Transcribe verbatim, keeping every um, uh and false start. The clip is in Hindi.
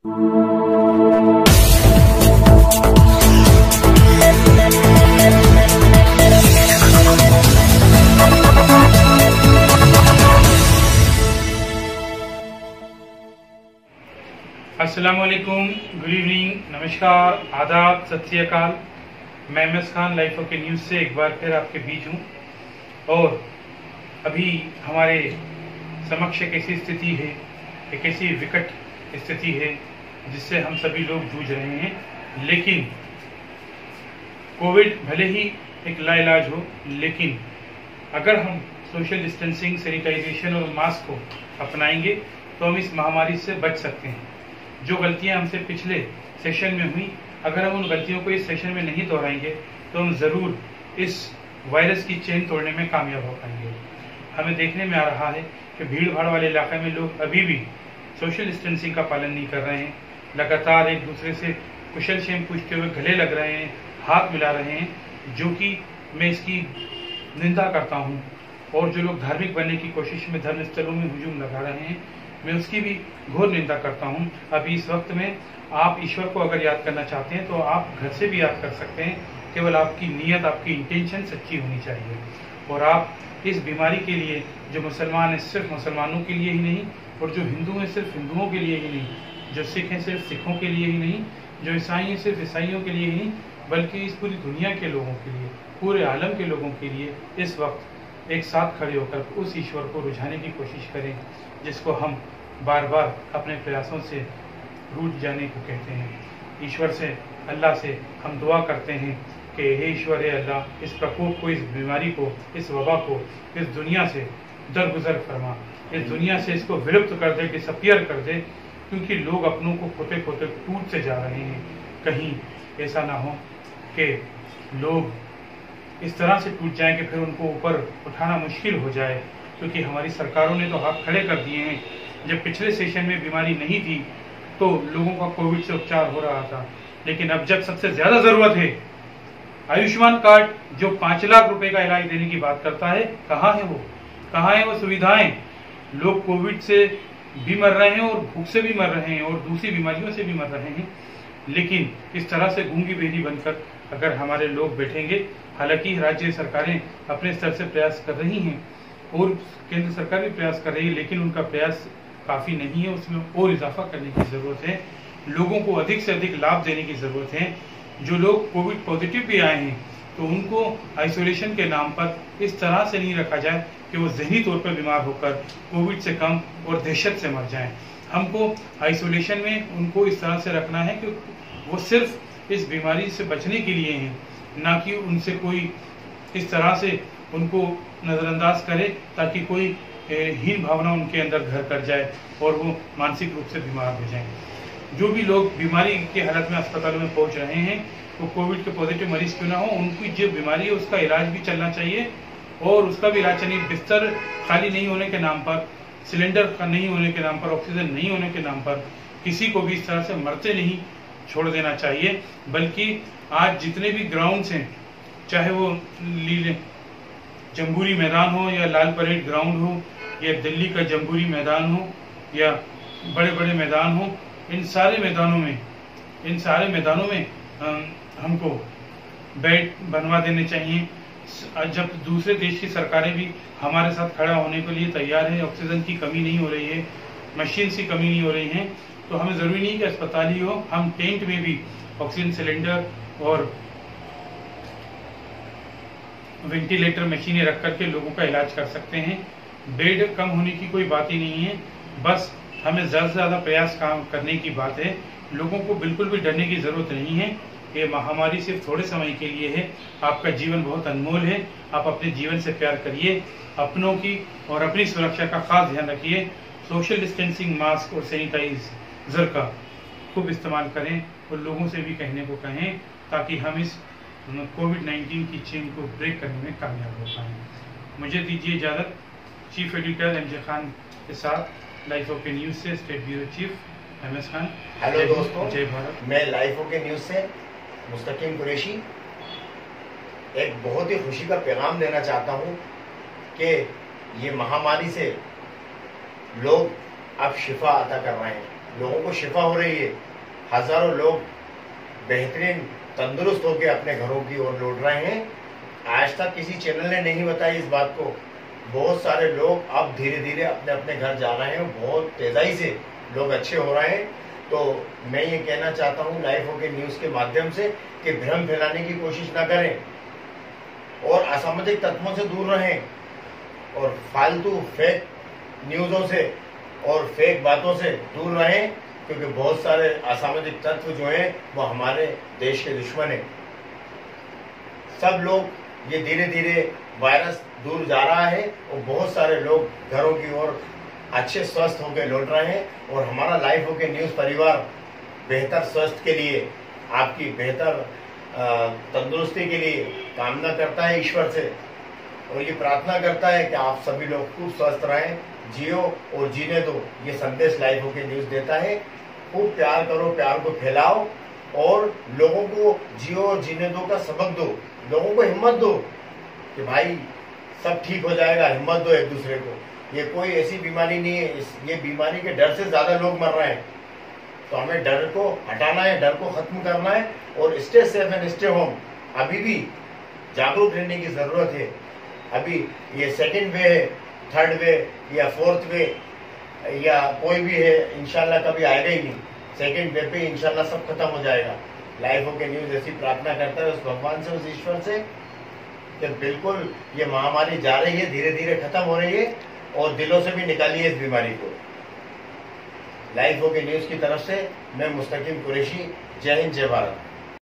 अस्सलाम वालेकुम, गुड इवनिंग, नमस्कार, आदाब, सत श्री अकाल। मैं M S Khan Life OK News से एक बार फिर आपके बीच हूँ। और अभी हमारे समक्ष एक ऐसी स्थिति है, एक ऐसी विकट स्थिति है जिससे हम सभी लोग जूझ रहे हैं। लेकिन कोविड भले ही एक लाइलाज हो, लेकिन अगर हम सोशल डिस्टेंसिंग, सैनिटाइजेशन और मास्क को अपनाएंगे तो हम इस महामारी से बच सकते हैं। जो गलतियां हमसे पिछले सेशन में हुई, अगर हम उन गलतियों को इस सेशन में नहीं दोहराएंगे तो हम जरूर इस वायरस की चेन तोड़ने में कामयाब हो पाएंगे। हमें देखने में आ रहा है कि भीड़ भाड़ वाले इलाके में लोग अभी भी सोशल डिस्टेंसिंग का पालन नहीं कर रहे हैं। लगातार एक दूसरे से कुशल क्षेम पूछते हुए गले लग रहे हैं, हाथ मिला रहे हैं, जो कि मैं इसकी निंदा करता हूँ। और जो लोग धार्मिक बनने की कोशिश में धर्म स्थलों में हुजूम लगा रहे हैं, मैं उसकी भी घोर निंदा करता हूं। अभी इस वक्त में आप ईश्वर को अगर याद करना चाहते हैं तो आप घर से भी याद कर सकते हैं। केवल आपकी नीयत, आपकी इंटेंशन सच्ची होनी चाहिए। और आप इस बीमारी के लिए, जो मुसलमान है सिर्फ मुसलमानों के लिए ही नहीं, और जो हिंदू हैं सिर्फ हिंदुओं के लिए ही नहीं, जो सिख हैं सिर्फ सिखों के लिए ही नहीं, जो ईसाई हैं सिर्फ ईसाइयों के लिए ही नहीं, बल्कि इस पूरी दुनिया के लोगों के लिए, पूरे आलम के लोगों के लिए इस वक्त एक साथ खड़े होकर उस ईश्वर को रुझाने की कोशिश करें जिसको हम बार बार अपने प्रयासों से रूठ जाने को कहते हैं। ईश्वर से, अल्लाह से हम दुआ करते हैं कि हे ईश्वर, हे अल्लाह, इस प्रकोप को, इस बीमारी को, इस वबा को इस दुनिया से दरगुजर फरमा, इस दुनिया से इसको विलुप्त कर दे, डिसअपियर कर दे, क्योंकि लोग अपनों को खोते खोते टूट से जा रहे हैं। कहीं ऐसा ना हो कि लोग इस तरह से टूट जाएं कि फिर उनको ऊपर उठाना मुश्किल हो जाए, क्योंकि हमारी सरकारों ने तो हाथ खड़े कर दिए हैं। जब पिछले सेशन में बीमारी नहीं थी तो लोगों का कोविड से उपचार हो रहा था, लेकिन अब जब सबसे ज्यादा जरूरत है, आयुष्मान कार्ड जो पांच लाख रुपए का इलाज देने की बात करता है, कहाँ है वो, कहाँ है वो सुविधाएं? लोग कोविड से भी मर रहे हैं और भूख से भी मर रहे हैं और दूसरी बीमारियों से भी मर रहे हैं। लेकिन इस तरह से गूंगी बेरी बनकर अगर हमारे लोग बैठेंगे, हालांकि राज्य सरकारें अपने स्तर से प्रयास कर रही हैं और केंद्र सरकार भी प्रयास कर रही है, लेकिन उनका प्रयास काफी नहीं है, उसमें और इजाफा करने की जरूरत है। लोगों को अधिक से अधिक लाभ देने की जरूरत है। जो लोग कोविड पॉजिटिव भी आए हैं तो उनको आइसोलेशन के नाम पर इस तरह से नहीं रखा जाए कि वो जहनी तौर पर बीमार होकर कोविड से कम और दहशत से मर जाएं। हमको आइसोलेशन में उनको इस तरह से रखना है कि वो सिर्फ इस बीमारी से बचने के लिए हैं, ना कि उनसे कोई इस तरह से उनको नजरअंदाज करे ताकि कोई हीन भावना उनके अंदर घर कर जाए और वो मानसिक रूप से बीमार हो जाएं। जो भी लोग बीमारी के हालत में अस्पतालों में पहुंच रहे हैं, वो कोविड के पॉजिटिव मरीज क्यों ना हो, उनकी जो बीमारी है उसका इलाज भी चलना चाहिए और उसका भी इलाज चाहिए। बिस्तर खाली नहीं होने के नाम पर, सिलेंडर का नहीं होने के नाम पर, ऑक्सीजन नहीं होने के नाम पर किसी को भी इस तरह से मरते नहीं छोड़ देना चाहिए। बल्कि आज जितने भी ग्राउंड्स हैं, चाहे वो लीले जम्बूरी मैदान हो या लाल परेड ग्राउंड हो या दिल्ली का जम्बूरी मैदान हो या बड़े बड़े मैदान हो, इन सारे मैदानों में इन सारे मैदानों में हमको बेड बनवा देने चाहिए। जब दूसरे देश की सरकारें भी हमारे साथ खड़ा होने के लिए तैयार है, ऑक्सीजन की कमी नहीं हो रही है, मशीन की कमी नहीं हो रही है, तो हमें जरूरी नहीं कि अस्पताल ही हो, हम टेंट में भी ऑक्सीजन सिलेंडर और वेंटिलेटर मशीनें रख करके लोगों का इलाज कर सकते हैं। बेड कम होने की कोई बात ही नहीं है, बस हमें ज्यादा से ज्यादा प्रयास काम करने की बात है। लोगों को बिल्कुल भी डरने की जरूरत नहीं है। ये महामारी सिर्फ थोड़े समय के लिए है। आपका जीवन बहुत अनमोल है। आप अपने जीवन से प्यार करिए, अपनों की और अपनी सुरक्षा का खास ध्यान रखिए। सोशल डिस्टेंसिंग, मास्क और सैनिटाइजर का खूब इस्तेमाल करें और लोगों से भी कहने को कहें, ताकि हम इस कोविड नाइन्टीन की चेन को ब्रेक करने में कामयाब हो पाएं। मुझे दीजिए इजाज़त। Chief editor M J Khan के साथ लाइफ ओके न्यूज़ से state bureau chief M S Khan. Hello दोस्तों, जय भारत। मैं लाइफ ओके न्यूज़ से मुस्तकीम कुरैशी एक बहुत ही खुशी का पैगाम देना चाहता हूँ कि ये महामारी से लोग अब शिफा अता कर रहे हैं। लोगों को शिफा हो रही है, हजारों लोग बेहतरीन तंदुरुस्त होकर अपने घरों की ओर लौट रहे हैं। आज तक किसी चैनल ने नहीं बताई इस बात को। बहुत सारे लोग अब धीरे धीरे अपने अपने घर जा रहे हैं, बहुत तेजाई से लोग अच्छे हो रहे हैं। तो मैं ये कहना चाहता हूँ लाइफ ओके न्यूज के माध्यम से कि भ्रम फैलाने की कोशिश ना करें और असामाजिक तत्वों से दूर रहें और फालतू फेक न्यूज़ों से और फेक बातों से दूर रहें, क्योंकि बहुत सारे असामाजिक तत्व जो हैं वो हमारे देश के दुश्मन हैं। सब लोग ये धीरे धीरे वायरस दूर जा रहा है और बहुत सारे लोग घरों की ओर अच्छे स्वस्थ होकर लौट रहे हैं और हमारा लाइफ ओके न्यूज़ परिवार बेहतर स्वास्थ्य के लिए, आपकी बेहतर तंदुरुस्ती के लिए कामना करता है ईश्वर से और ये प्रार्थना करता है कि आप सभी लोग खूब स्वस्थ रहें, जियो और जीने दो। ये संदेश लाइफ ओके न्यूज़ देता है। खूब प्यार करो, प्यार को फैलाओ और लोगों को जियो और जीने दो का सबक दो। लोगों को हिम्मत दो कि भाई सब ठीक हो जाएगा, हिम्मत दो एक दूसरे को। ये कोई ऐसी बीमारी नहीं है, इस ये बीमारी के डर से ज्यादा लोग मर रहे हैं। तो हमें डर को हटाना है, डर को खत्म करना है और stay safe and stay home. अभी भी जागरूक रहने की जरूरत है। अभी ये सेकंड वे है, थर्ड वे या फोर्थ वे या कोई भी है, इंशाल्लाह कभी आएगा ही नहीं। सेकंड वे पे इंशाल्लाह सब खत्म हो जाएगा। लाइफ ओके न्यूज़ ऐसी प्रार्थना करता है उस भगवान से, उस ईश्वर से कि बिल्कुल ये महामारी जा रही है, धीरे धीरे खत्म हो रही है और दिलों से भी निकालिए इस बीमारी को। लाइफ ओके न्यूज़ की तरफ से मैं मुस्तकीम कुरैशी, जय हिंद, जय भारत।